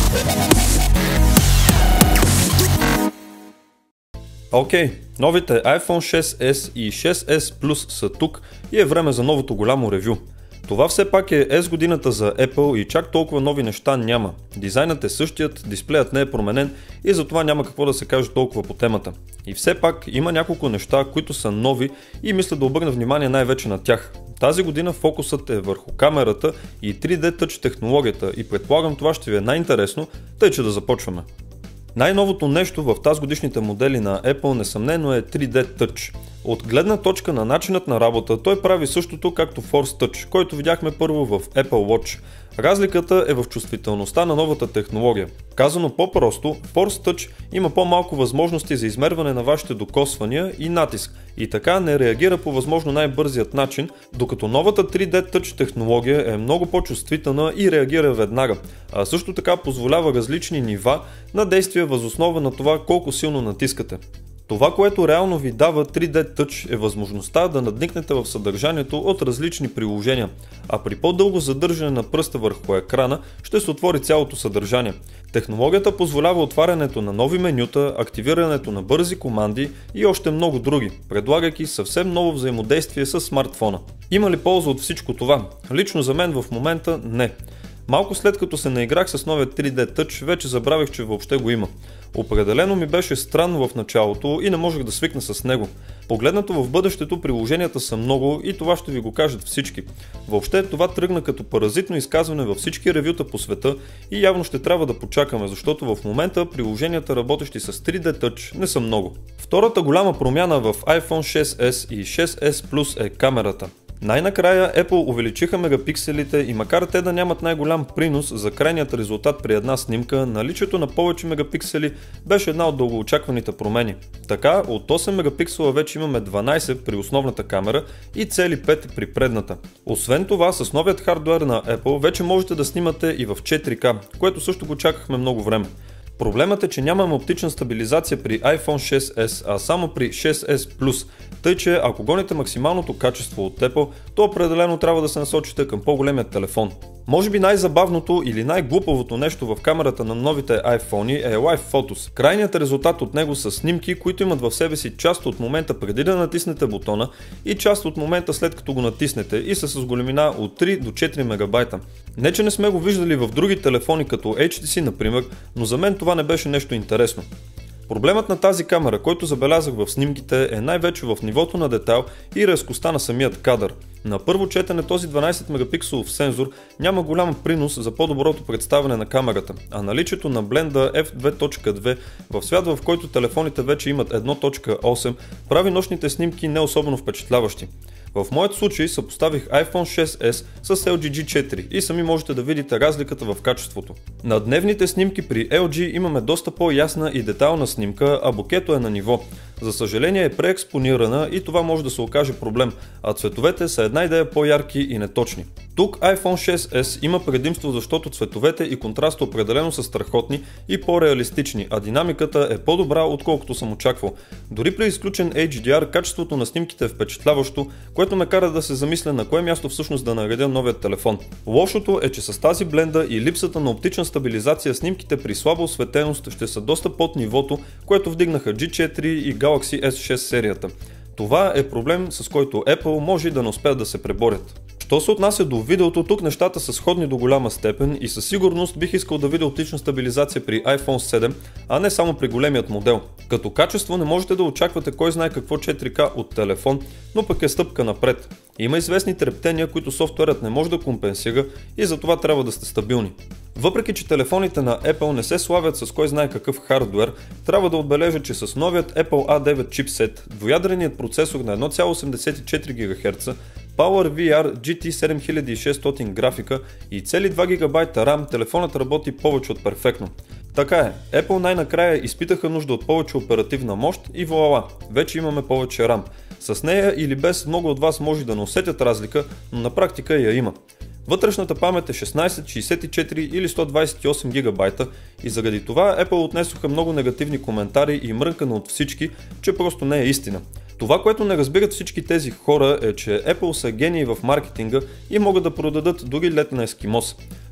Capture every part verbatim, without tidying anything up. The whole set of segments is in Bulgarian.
Окей, okay, новите iPhone шест ес и шест ес Plus са тук и е време за новото голямо ревю. Това все пак е ес годината за Apple и чак толкова нови неща няма. Дизайнът е същият, дисплеят не е променен и затова няма какво да се каже толкова по темата. И все пак има няколко неща, които са нови и мисля да обърна внимание най-вече на тях. Тази година фокусът е върху камерата и три Д Touch технологията и предполагам това ще ви е най-интересно, тъй че да започваме. Най-новото нещо в тази годишните модели на Apple несъмнено е три Д Touch. От гледна точка на начинът на работа той прави същото както Force Touch, който видяхме първо в Apple Watch. Разликата е в чувствителността на новата технология. Казано по-просто, Force Touch има по-малко възможности за измерване на вашите докосвания и натиск и така не реагира по възможно най-бързият начин, докато новата три Д Touch технология е много по-чувствителна и реагира веднага, а също така позволява различни нива на действие въз основа на това колко силно натискате. Това, което реално ви дава три Д Touch е възможността да надникнете в съдържанието от различни приложения, а при по-дълго задържане на пръста върху екрана ще се отвори цялото съдържание. Технологията позволява отварянето на нови менюта, активирането на бързи команди и още много други, предлагайки съвсем ново взаимодействие с смартфона. Има ли полза от всичко това? Лично за мен в момента не. Малко след като се наиграх с новия три Д Touch, вече забравих, че въобще го има. Определено ми беше странно в началото и не можех да свикна с него. Погледнато в бъдещето приложенията са много и това ще ви го кажат всички. Въобще това тръгна като паразитно изказване във всички ревюта по света и явно ще трябва да почакаме, защото в момента приложенията, работещи с три Д Touch, не са много. Втората голяма промяна в iPhone шест ес и шест ес Plus е камерата. Най-накрая Apple увеличиха мегапикселите и макар те да нямат най-голям принос за крайният резултат при една снимка, наличието на повече мегапиксели беше една от дългоочакваните промени. Така, от осем мегапиксела вече имаме дванайсет при основната камера и цели пет при предната. Освен това, с новият хардуер на Apple вече можете да снимате и в четири К, което също го чакахме много време. Проблемът е, че нямаме оптична стабилизация при iPhone шест ес, а само при шест ес Plus, тъй че ако гоните максималното качество от Apple, то определено трябва да се насочите към по-големия телефон. Може би най-забавното или най-глупавото нещо в камерата на новите iPhone е Live Photos. Крайният резултат от него са снимки, които имат в себе си част от момента преди да натиснете бутона и част от момента след като го натиснете и са с големина от три до четири мегабайта. Не че не сме го виждали в други телефони като Ейч Ти Си например, но за мен това не беше нещо интересно. Проблемът на тази камера, който забелязах в снимките, е най-вече в нивото на детайл и резкостта на самият кадър. На първо четене този дванайсет мегапикселов сензор няма голям принос за по-доброто представяне на камерата, а наличието на бленда Еф две точка две в свят, в който телефоните вече имат едно точка осем, прави нощните снимки не особено впечатляващи. В моят случай съпоставих iPhone шест ес с Ел Джи Джи четири и сами можете да видите разликата в качеството. На дневните снимки при Ел Джи имаме доста по-ясна и детайлна снимка, а бокето е на ниво. За съжаление е преекспонирана и това може да се окаже проблем, а цветовете са една идея по-ярки и неточни. Тук iPhone шест ес има предимство, защото цветовете и контраста определено са страхотни и по-реалистични, а динамиката е по-добра отколкото съм очаквал. Дори при изключен Ейч Ди Ар качеството на снимките е впечатляващо, което ме кара да се замисля на кое място всъщност да наредя новият телефон. Лошото е, че с тази бленда и липсата на оптична стабилизация снимките при слаба осветеност ще са доста под нивото, което вдигнаха Джи четири и Galaxy Ес шест серията. Това е проблем, с който Apple може и да не успеят да се преборят. Що се отнася до видеото, тук нещата са сходни до голяма степен и със сигурност бих искал да видя оптична стабилизация при iPhone седем, а не само при големият модел. Като качество не можете да очаквате кой знае какво четири К от телефон, но пък е стъпка напред. Има известни трептения, които софтуерът не може да компенсира и затова трябва да сте стабилни. Въпреки че телефоните на Apple не се славят с кой знае какъв хардуер, трябва да отбележа, че с новият Apple А девет чипсет, двуядреният процесор на едно цяло осемдесет и четири гигахерца, PowerVR Джи Ти седем хиляди и шестстотин графика и цели два гигабайта RAM, телефонът работи повече от перфектно. Така е, Apple най-накрая изпитаха нужда от повече оперативна мощ и вуала, вече имаме повече RAM. С нея или без много от вас може да не усетят разлика, но на практика я има. Вътрешната памет е шестнайсет, шейсет и четири или сто двайсет и осем гигабайта и заради това Apple отнесоха много негативни коментари и мрънкане от всички, че просто не е истина. Това, което не разбират всички тези хора е, че Apple са гении в маркетинга и могат да продадат дори лед на ескимос.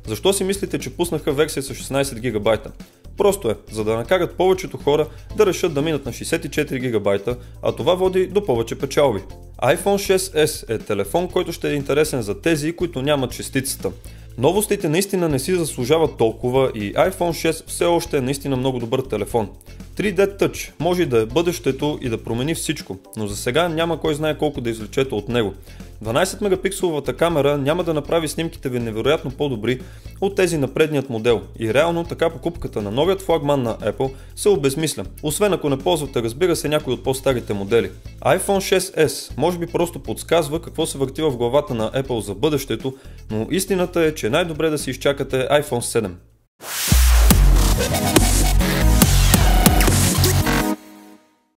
Защо си мислите, че пуснаха версия с шестнайсет гигабайта? Просто е, за да накарат повечето хора да решат да минат на шейсет и четири гигабайта, а това води до повече печалби. iPhone шест ес е телефон, който ще е интересен за тези, които нямат шестицата. Новостите наистина не си заслужават толкова и iPhone шест все още е наистина много добър телефон. три Ди Touch може и да е бъдещето и да промени всичко, но за сега няма кой знае колко да извлечете от него. дванайсет мегапикселовата камера няма да направи снимките ви невероятно по-добри от тези на предният модел и реално така покупката на новият флагман на Apple се обезмисля, освен ако не ползвате, разбира се, някой от по-старите модели. iPhone шест ес може би просто подсказва какво се върти в главата на Apple за бъдещето, но истината е, че най-добре да си изчакате iPhone седем.